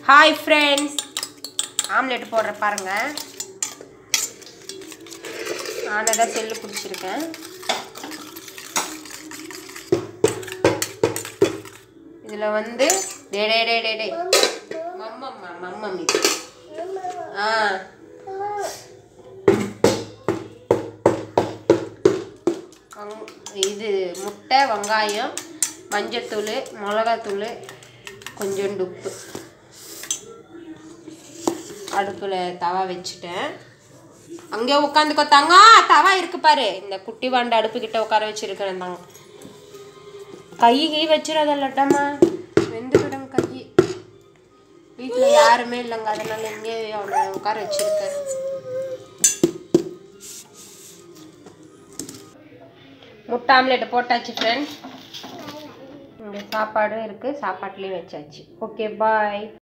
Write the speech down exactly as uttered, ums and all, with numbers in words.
Hi friends, omelette போடுற பாருங்க. நான் அத செல்லு புடிச்சிருக்கேன். இதுல வந்து டே டே டே டே டே மம்மம்மா மம்மம்மி ஆ இது முட்டை வெங்காயம் மஞ்சள்தூள் மிளகாய்த்தூள் கொஞ்சம் உப்பு அடுப்புல தவா வச்சிட்டேன். அங்கே உட்காந்துக்கோ தங்க. தவா இருக்கு பாரு. இந்த குட்டி வாண்ட அடுப்பு கிட்ட உட்கார வச்சிருக்கிறேன் தாங்க. கை கை வச்சிடாதல்லட்டம்மா, வெந்து கிடங்க கை. வீட்டில் யாருமே இல்லைங்க, அதனால இங்கே அவனை உட்கார வச்சிருக்கேன். முட்டை ஆம்லெட் போட்டாச்சு ஃப்ரெண்ட்ஸ். இங்கே சாப்பாடும் இருக்குது, சாப்பாட்லேயும் வச்சாச்சு. ஓகே பாய்.